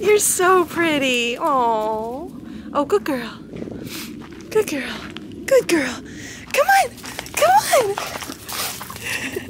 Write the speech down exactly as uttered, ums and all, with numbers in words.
You're so pretty. Oh, oh, good girl. Good girl. Good girl. Come on. Come on.